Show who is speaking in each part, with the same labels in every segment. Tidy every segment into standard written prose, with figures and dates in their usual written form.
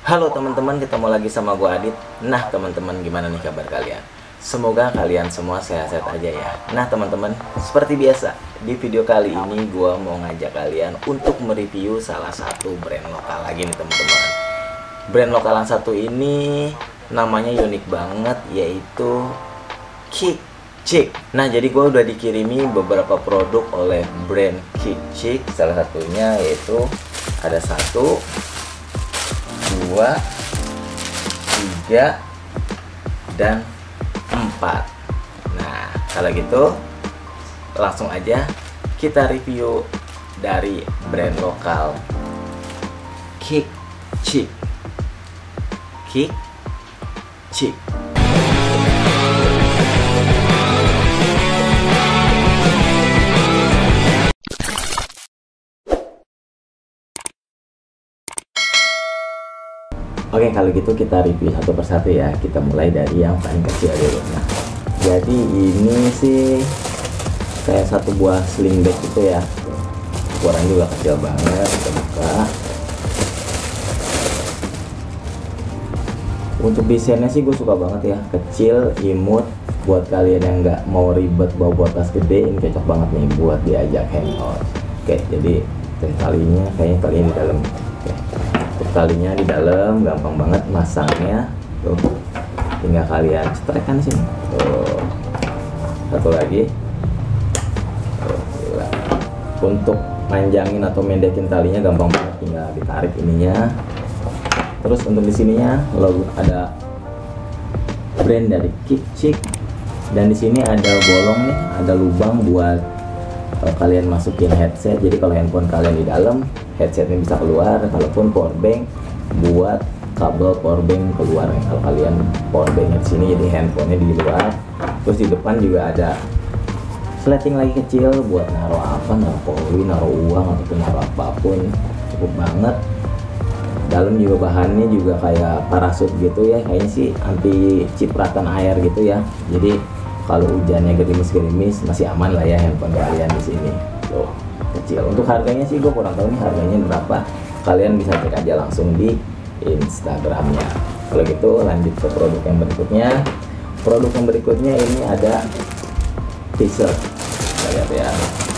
Speaker 1: Halo teman-teman, ketemu lagi sama gua Adit. Nah teman-teman, gimana nih kabar kalian? Semoga kalian semua sehat-sehat aja ya. Nah teman-teman, seperti biasa di video kali ini gua mau ngajak kalian untuk mereview salah satu brand lokal lagi nih teman-teman. Brand lokal yang satu ini namanya unik banget, yaitu Kick Chick. Nah jadi gua udah dikirimi beberapa produk oleh brand Kick Chick. Salah satunya yaitu ada 1, 2, 3, dan 4. Nah kalau gitu langsung aja kita review dari brand lokal Kick Chick. Kick Chick. Oke, kalau gitu kita review satu persatu ya. Kita mulai dari yang paling kecil dulu. Nah, jadi ini sih kayak satu buah sling bag gitu ya. Ukurannya juga kecil banget. Kita buka. Untuk desainnya sih gue suka banget ya. Kecil, imut. Buat kalian yang nggak mau ribet bawa tas gede, ini cocok banget nih buat diajak hangout. Oke, jadi talinya kayaknya talinya di dalam. Oke. Talinya di dalam, gampang banget masangnya. Tuh, tinggal kalian cetrekkan sini. Tuh, satu lagi. Tuh, gila. Untuk panjangin atau mendekin talinya gampang banget, tinggal ditarik ininya. Terus untuk di sininya logo ada brand dari Kick Chick, dan di sini ada bolong nih, ada lubang buat kalian masukin headset. Jadi kalau handphone kalian di dalam, headsetnya bisa keluar. Kalaupun power bank, buat kabel power bank keluar. Kalau kalian power banknya di sini, jadi handphonenya di luar. Terus di depan juga ada sleting lagi kecil buat naruh apa, naruh koin, naruh uang ataupun naruh apapun, cukup banget. Dalam juga bahannya juga kayak parasut gitu ya, kayaknya sih anti cipratan air gitu ya. Jadi kalau hujannya gerimis-gerimis masih aman lah ya handphone kalian di sini. Tuh, kecil. Untuk harganya sih gue kurang tahu nih harganya berapa. Kalian bisa cek aja langsung di Instagramnya. Kalau gitu lanjut ke produk yang berikutnya. Produk yang berikutnya ini ada t-shirt. Kita lihat ya.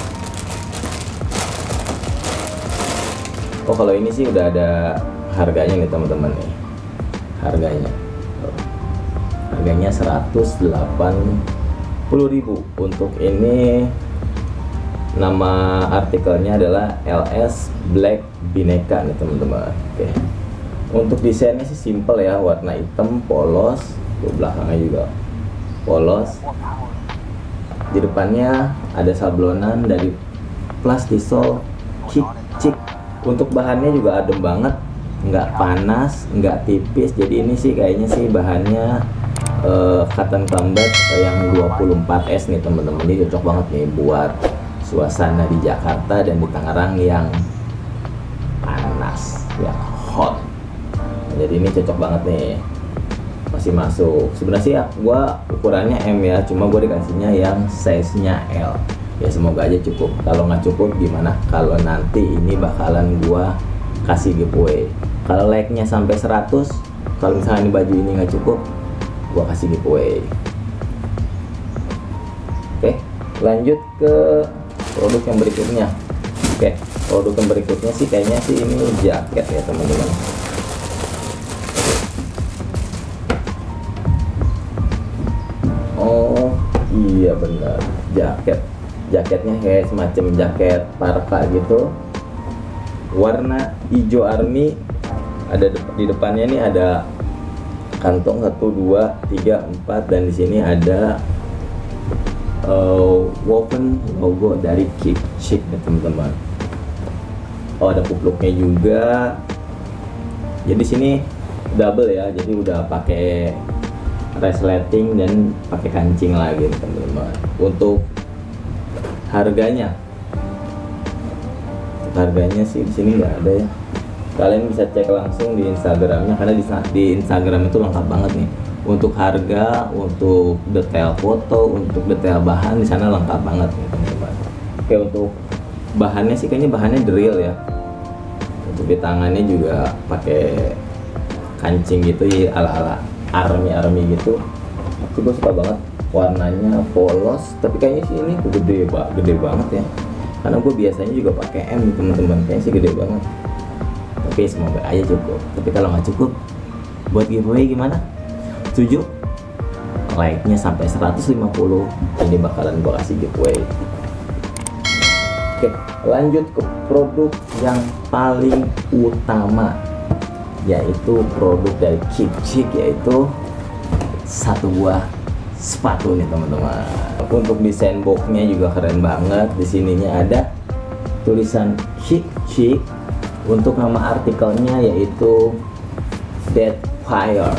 Speaker 1: Oh, kalau ini sih udah ada harganya nih teman-teman nih. Harganya 180.000. Untuk ini nama artikelnya adalah LS Black Bineka nih teman-teman. Oke. Untuk desainnya sih simple ya, warna hitam polos. Di belakangnya juga polos. Di depannya ada sablonan dari Plastisol Kick Chick. Untuk bahannya juga adem banget, nggak panas, nggak tipis. Jadi ini sih kayaknya sih bahannya cotton combat yang 24S nih teman-teman. Ini cocok banget nih buat suasana di Jakarta dan di Tangerang yang panas, yang hot. Jadi ini cocok banget nih, masih masuk. Sebenarnya sih gua ukurannya M ya, cuma gue dikasihnya yang size nya L. Ya semoga aja cukup. Kalau nggak cukup gimana? Kalau nanti ini bakalan gua kasih giveaway. Kalau like-nya sampai 100, kalau misalnya ini baju ini nggak cukup, gua kasih giveaway. Oke, lanjut ke produk yang berikutnya. Oke, produk yang berikutnya sih kayaknya sih ini jaket ya teman-teman. Oh iya benar, jaket. Jaketnya kayak semacam jaket parka gitu, warna hijau army. Ada di depannya nih ada kantong 1, 2, 3, 4, dan di sini ada woven logo dari Kick Chick ya teman-teman. Oh, ada kupluknya juga. Jadi sini double ya, jadi udah pakai resleting dan pakai kancing lagi teman-teman. Untuk harganya sih di sini nggak ada ya. Kalian bisa cek langsung di Instagramnya, karena di Instagram itu lengkap banget nih. Untuk harga, untuk detail foto, untuk detail bahan di sana lengkap banget nih teman-teman. Oke, untuk bahannya sih kayaknya bahannya drill ya. Untuk di tangannya juga pakai kancing gitu ya, ala-ala army gitu. Itu gue suka banget, warnanya polos tapi kayaknya sih ini gede banget ya, karena gue biasanya juga pakai M teman-teman, kayaknya sih gede banget. Oke, semoga aja cukup, tapi kalau nggak cukup buat giveaway gimana? Setuju? Like-nya sampai 150, ini bakalan gue kasih giveaway. Oke, lanjut ke produk yang paling utama, yaitu produk dari Kick Chick, yaitu satu buah sepatu nih teman-teman. Untuk desain boxnya juga keren banget. Di sininya ada tulisan Kick Chick. Untuk nama artikelnya yaitu Dead Fire.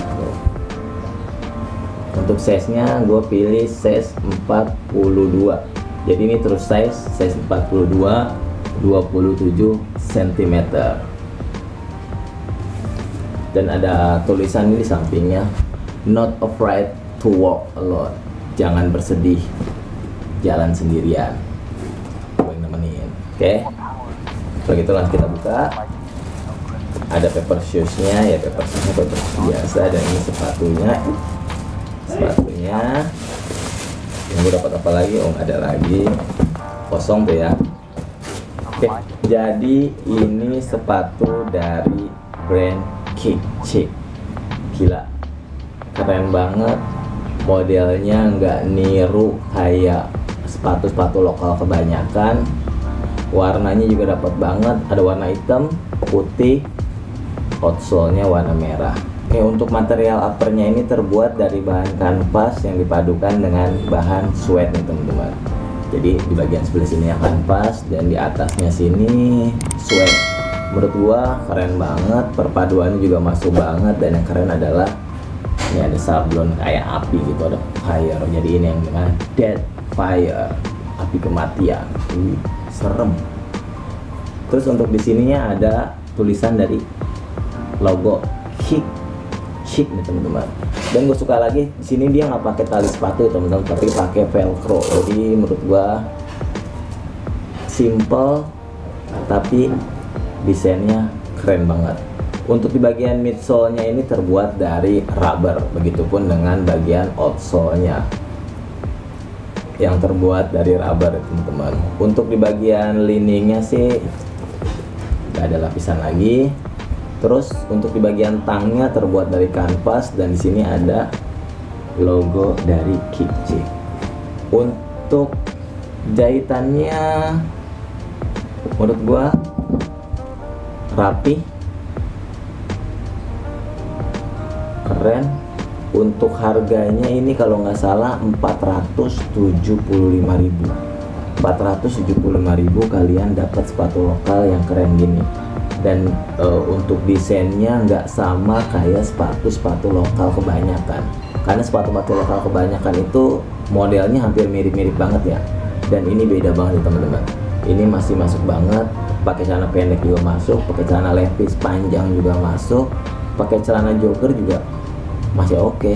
Speaker 1: Untuk size-nya gue pilih size 42. Jadi ini terus size 42, 27 cm. Dan ada tulisan ini di sampingnya, not afraid to walk alone. Jangan bersedih jalan sendirian, gue yang nemenin. Oke, kalau gitu langsung kita buka. Ada paper shoes-nya, ya paper shoes biasa. Dan ini sepatunya yang gue dapat apa lagi? Oh, nggak ada lagi, kosong tuh ya. Oke, jadi ini sepatu dari brand Kick Chick. Gila, keren banget. Modelnya nggak niru kayak sepatu-sepatu lokal kebanyakan. Warnanya juga dapat banget, ada warna hitam, putih, outsole-nya warna merah. Oke, untuk material uppernya ini terbuat dari bahan kanvas yang dipadukan dengan bahan suede nih teman-teman. Jadi di bagian sebelah sini yang kanvas dan di atasnya sini suede. Menurut gua keren banget, perpaduannya juga masuk banget. Dan yang keren adalah ini ada sablon kayak api gitu, ada fire. Jadi ini yang dengan Dead Fire, api kematian. Serem. Terus untuk di sininya ada tulisan dari logo Kick Chick nih teman-teman. Dan gue suka lagi di sini dia nggak pakai tali sepatu teman-teman, tapi pakai velcro. Jadi menurut gua simple tapi desainnya keren banget. Untuk di bagian midsole-nya ini terbuat dari rubber, begitupun dengan bagian outsole-nya yang terbuat dari rubber teman-teman. Untuk di bagian liningnya sih nggak ada lapisan lagi. Terus untuk di bagian tangnya terbuat dari kanvas dan di sini ada logo dari Kick Chick. Untuk jahitannya menurut gua rapi, keren. Untuk harganya ini kalau nggak salah 475.000. 475.000 kalian dapat sepatu lokal yang keren gini. Dan untuk desainnya nggak sama kayak sepatu-sepatu lokal kebanyakan, karena sepatu-sepatu lokal kebanyakan itu modelnya hampir mirip-mirip banget ya. Dan ini beda banget teman-teman, ini masih masuk banget. Pakai celana pendek juga masuk, pakai celana levis panjang juga masuk, pakai celana jogger juga masih oke.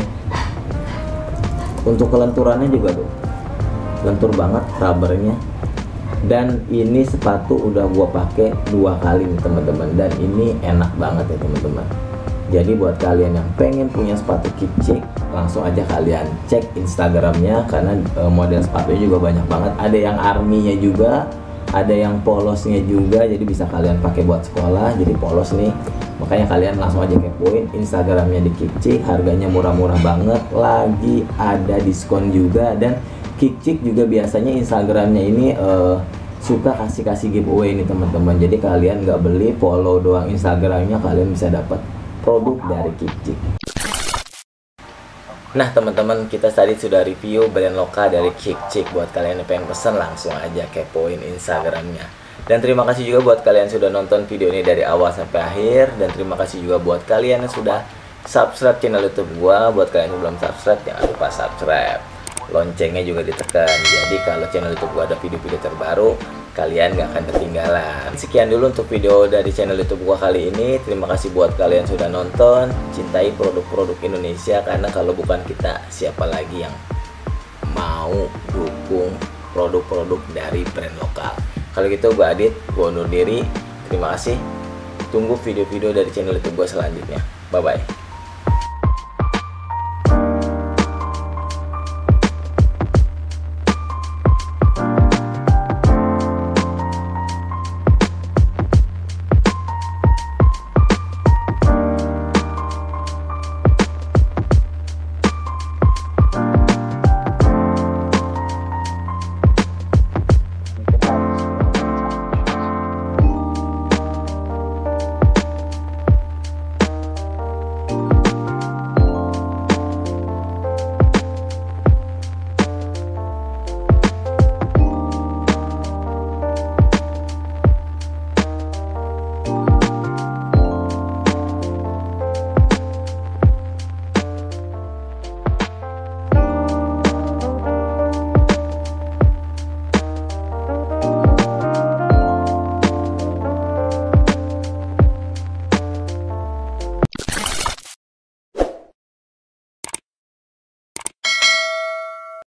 Speaker 1: Untuk kelenturannya juga tuh lentur banget rubbernya. Dan ini sepatu udah gua pakai 2 kali nih teman-teman, dan ini enak banget ya teman-teman. Jadi buat kalian yang pengen punya sepatu Kick Chick, langsung aja kalian cek Instagramnya, karena model sepatunya juga banyak banget. Ada yang army-nya juga, ada yang polosnya juga, jadi bisa kalian pakai buat sekolah. Jadi polos nih, makanya kalian langsung aja kepoin Instagramnya di Kick Chick. Harganya murah-murah banget, lagi ada diskon juga. Dan Kick Chick juga biasanya Instagramnya ini suka kasih giveaway nih teman-teman. Jadi kalian nggak beli, follow doang Instagramnya, kalian bisa dapat produk dari Kick Chick. Nah teman-teman, kita tadi sudah review brand lokal dari Kick Chick. Buat kalian yang pengen pesen, langsung aja kepoin Instagramnya. Dan terima kasih juga buat kalian yang sudah nonton video ini dari awal sampai akhir. Dan terima kasih juga buat kalian yang sudah subscribe channel YouTube gua. Buat kalian yang belum subscribe, jangan lupa subscribe, loncengnya juga ditekan. Jadi kalau channel YouTube gua ada video-video terbaru, kalian gak akan ketinggalan. Sekian dulu untuk video dari channel YouTube gua kali ini. Terima kasih buat kalian sudah nonton. Cintai produk-produk Indonesia, karena kalau bukan kita, siapa lagi yang mau dukung produk-produk dari brand lokal. Kalau gitu gua Adit, gua undur diri. Terima kasih. Tunggu video-video dari channel YouTube gua selanjutnya. Bye bye.